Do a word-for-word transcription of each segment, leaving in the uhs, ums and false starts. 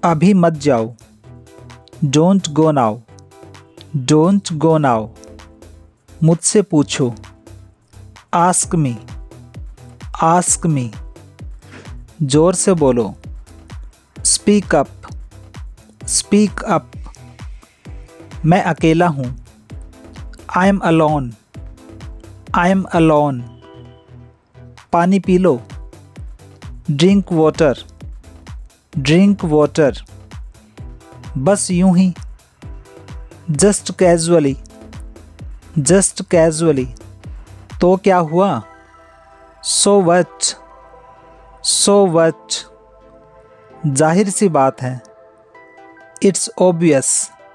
अभी मत जाओ। Don't go now. Don't go now. मुझसे पूछो। Ask me. Ask me. जोर से बोलो। Speak up. Speak up. मैं अकेला हूँ। I am alone. I am alone. पानी पी लो। Drink water. Drink water. बस यूं ही। Just casually. Just casually. तो क्या हुआ? So what. So what. जाहिर सी बात है। It's obvious.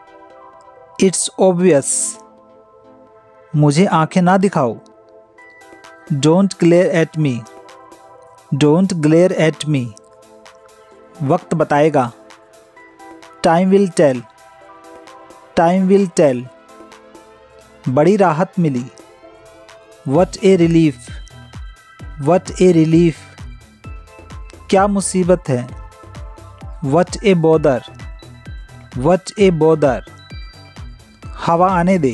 It's obvious. मुझे आंखें ना दिखाओ। Don't glare at me. Don't glare at me. वक्त बताएगा। Time will tell. Time will tell. बड़ी राहत मिली। What a relief. What a relief. क्या मुसीबत है? What a bother. What a bother. हवा आने दे।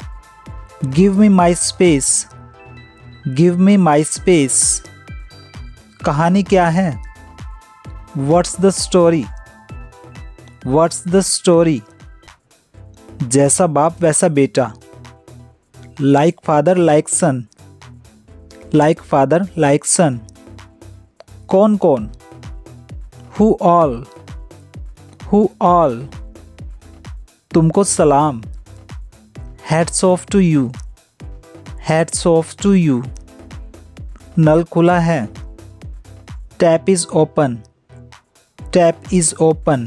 Give me my space. Give me my space. कहानी क्या है? What's the story. What's the story. जैसा बाप वैसा बेटा। Like father like son. Like father like son. कौन कौन? Who all. Who all. तुमको सलाम। Hats off to you. Hats off to you. नल खुला है। Tap is open. Tap is open.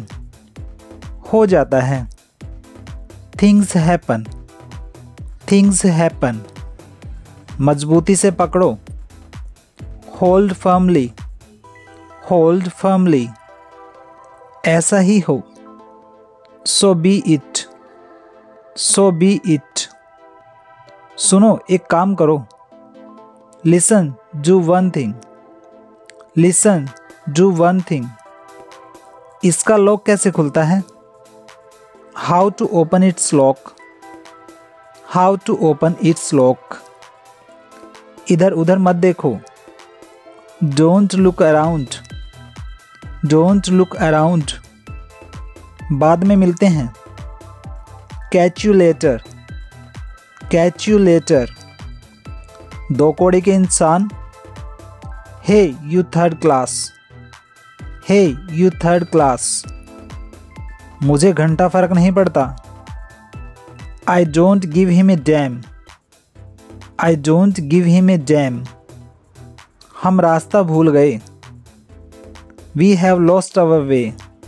हो जाता है। Things happen. Things happen. मजबूती से पकड़ो। Hold firmly. Hold firmly. ऐसा ही हो। So be it. So be it. सुनो, एक काम करो। Listen, do one thing. Listen, do one thing. इसका लॉक कैसे खुलता है? How to open its lock. How to open its lock. इधर उधर मत देखो। Don't look around. Don't look around. बाद में मिलते हैं। Catch you later. Catch you later. दो कौड़े के इंसान। Hey you third class. Hey you third class. मुझे घंटा फर्क नहीं पड़ता। I don't give him a damn. I don't give him a damn. हम रास्ता भूल गए। We have lost our way.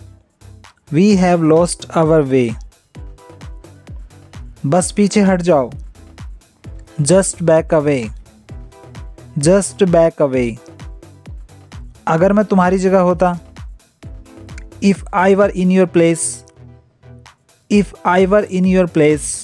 We have lost our way. बस पीछे हट जाओ। Just back away. Just back away. अगर मैं तुम्हारी जगह होता। If I were in your place. If I were in your place.